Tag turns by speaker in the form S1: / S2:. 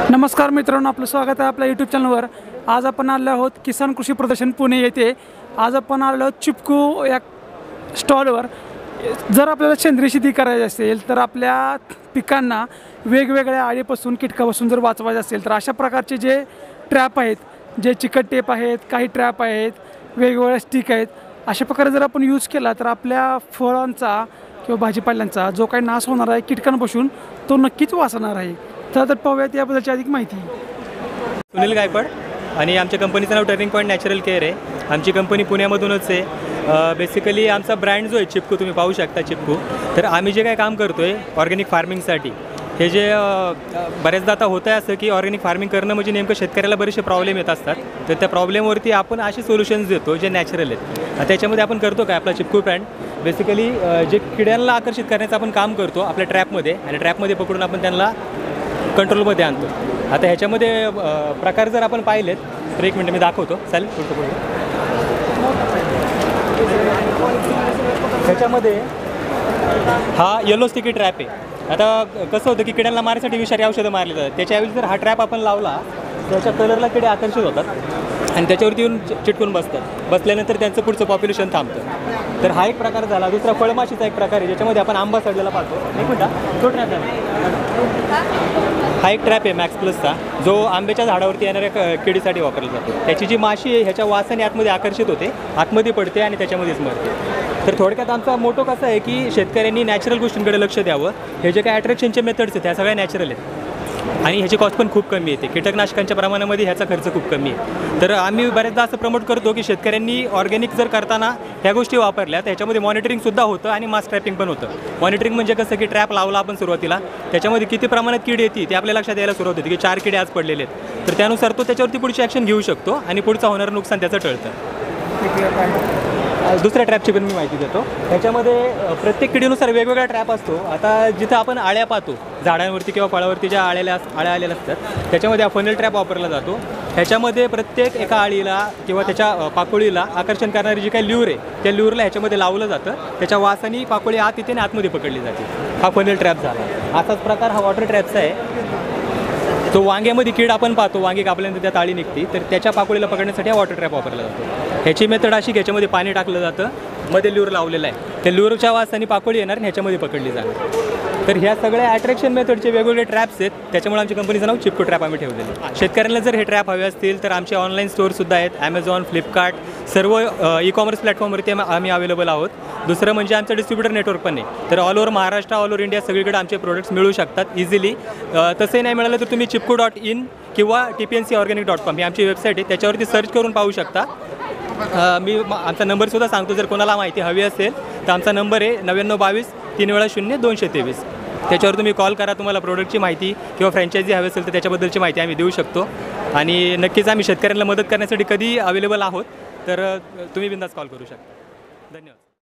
S1: नमस्कार मित्रांनो, आपलं स्वागत आहे आपल्या यूट्यूब चॅनलवर। आज आपण आलो आहोत किसान कृषी प्रदर्शन पुणे येथे। आज आपण आलो आहोत चिपकू या स्टॉलवर। जर आपल्याला सेंद्रिय शेती करायची असेल तर आपल्या पिकांना वेगवेगळ्या आळीपासून कीटकापासून जर वाचवायचे असेल तर अशा प्रकारचे जे ट्रॅप आहेत, जे चिकट टेप आहेत, काही ट्रॅप आहेत, वेगवेगळ्या स्टिक आहेत, अशा प्रकारे जर आपण यूज केला तर आपल्या फळांचा किंवा भाजीपाल्यांचा जो काही नाश होणार आहे कीटकांपासून तो नक्कीच वाचणार आहे। तर पाहूयात याबद्दलची अधिक माहिती।
S2: सुनील गायकवाड आणि आमच्या कंपनीचं नाव टर्निंग पॉईंट नॅचरल केअर आहे। आमची कंपनी पुण्यामधूनच आहे। बेसिकली आमचा ब्रँड जो आहे चिपकू, तुम्ही पाहू शकता चिपकू। तर आम्ही जे काही काम करतो आहे ऑर्गॅनिक फार्मिंगसाठी, हे जे बऱ्याचदा आता होतं आहे असं की ऑर्गॅनिक फार्मिंग करणं म्हणजे नेमकं शेतकऱ्याला बरेचसे प्रॉब्लेम येत असतात। तर त्या प्रॉब्लेमवरती आपण असे सोल्युशन्स देतो जे नॅचरल आहेत। त्याच्यामध्ये आपण करतो काय, आपला चिपकू ब्रँड बेसिकली जे किड्यांना आकर्षित करण्याचं आपण काम करतो आपल्या ट्रॅपमध्ये, आणि ट्रॅपमध्ये पकडून आपण त्यांना कंट्रोलमध्ये आणतो। आता ह्याच्यामध्ये प्रकार जर आपण पाहिलेत तर एक मिनटं मी दाखवतो, चालेल? ह्याच्यामध्ये हा येलो स्टिकी ट्रॅप आहे। आता कसं होतं की किड्यांना मारण्यासाठी विषारी औषधं मारली जातात, त्याच्याऐवजी जर हा ट्रॅप आपण लावला त्याच्या कलरला किडे आकर्षित होतात आणि त्याच्यावरती येऊन चिटकून बसतात। बसल्यानंतर त्यांचं पुढचं पॉप्युलेशन थांबतं। तर हा एक प्रकार झाला। दुसरा फळमाशीचा एक प्रकार आहे ज्याच्यामध्ये आपण आंबा सडलेला पाहतो। एक मिनटं, तो ट्रॅप हा एक ट्रॅप आहे मॅक्स प्लसचा, जो आंब्याच्या झाडावरती येणाऱ्या किडीसाठी वापरला जातो। त्याची जी माशी आहे ह्याच्या वासाने आतमध्ये आकर्षित होते, आतमध्ये पडते आणि त्याच्यामध्येच मरते। तर थोडक्यात आमचा मोटो कसा आहे की शेतकऱ्यांनी नॅचरल गोष्टींकडे लक्ष द्यावं। हे जे काही अट्रॅक्शनचे मेथड्स आहेत त्या सगळ्या नॅचरल आहेत आणि ह्याची कॉस्ट पण खूप कमी येते। कीटकनाशकांच्या प्रमाणामध्ये ह्याचा खर्च खूप कमी आहे। तर आम्ही बऱ्याचदा असं प्रमोट करतो की शेतकऱ्यांनी ऑर्गॅनिक जर करताना ह्या गोष्टी वापरल्या तर ह्याच्यामध्ये मॉनिटरिंगसुद्धा होतं आणि मास ट्रॅपिंग पण होतं। मॉनिटरिंग म्हणजे कसं की ट्रॅप लावला आपण सुरुवातीला, त्याच्यामध्ये किती प्रमाणात कीड येते ते आपल्या लक्षात यायला सुरुवात होती की 4 किडे आज पडलेले आहेत, तर त्यानुसार तो त्याच्यावरती पुढची ॲक्शन घेऊ शकतो आणि पुढचं होणारं नुकसान त्याचं टळतं। दुसऱ्या ट्रॅपची पण मी माहिती देतो। त्याच्यामध्ये प्रत्येक किडीनुसार वेगवेगळा ट्रॅप असतो। आता जिथं आपण आळ्या पाहतो झाडांवरती किंवा फळावरती ज्या आळ्या आलेल्या असतात त्याच्यामध्ये हा फनेल ट्रॅप वापरला जातो। ह्याच्यामध्ये प्रत्येक एका आळीला किंवा त्याच्या पाकोळीला आकर्षण करणारी जी काही ल्यूर आहे त्या ल्यूरला ह्याच्यामध्ये लावलं जातं। त्याच्या वासाने पाकोळी आत येते आणि आतमध्ये पकडली जाते। हा फनेल ट्रॅप झाला। असाच प्रकार हा वॉटर ट्रॅपचा आहे। तो वांग्यामध्ये कीड आपण पाहतो, वांगी कापल्यानंतर त्या ताळी निघते, तर त्याच्या पाकोळीला पकडण्यासाठी हा वॉटर ट्रॅप वापरला जातो। ह्याची मेथड अशी की ह्याच्यामध्ये पाणी टाकलं जातं, मध्ये ल्यूर लावलेला आहे, त्या ल्यूरच्या वासाने पाकोळी येणार आणि ह्याच्यामध्ये पकडली जाणार। तर ह्या सगळ्या अट्रॅक्शन मेथडचे वेगवेगळे ट्रॅप्स आहेत, त्याच्यामुळे आमच्या कंपनीचं नाव चिपकू ट्रॅप आम्ही ठेवलेलं। शेतकऱ्यांना जर हे ट्रॅप हवे असतील तर आमचे ऑनलाईन स्टोअरसुद्धा आहेत, ॲमेझॉन, फ्लिपकार्ट, सर्व ई-कॉमर्स प्लॅटफॉर्मवरती आम्ही अवेलेबल आहोत। दुसरं म्हणजे आमचं डिस्ट्रीब्युटर नेटवर्क पण आहे, तर all over Maharashtra, all over India सगळीकडे आमचे प्रोडक्ट्स मिळू शकतात इझिली। तसंही नाही मिळालं तर तुम्ही चिपकू.in किंवा tpncorganic.com ही आमची वेबसाईट आहे, त्याच्यावरती सर्च करून पाहू शकता। मी आमचा नंबरसुद्धा सांगतो, जर कोणाला माहिती हवी असेल तर आमचा नंबर आहे 9922 3 0 223। त्याच्यावर तुम्ही कॉल करा, तुम्हाला प्रोडक्टची माहिती किंवा फ्रँचायझी हवी असेल तर त्याच्याबद्दलची माहिती आम्ही देऊ शकतो। आणि नक्कीच आम्ही शेतकऱ्यांना मदत करण्यासाठी कधी अवेलेबल आहोत, तर तुम्ही बिनधास्त कॉल करू शकता। धन्यवाद।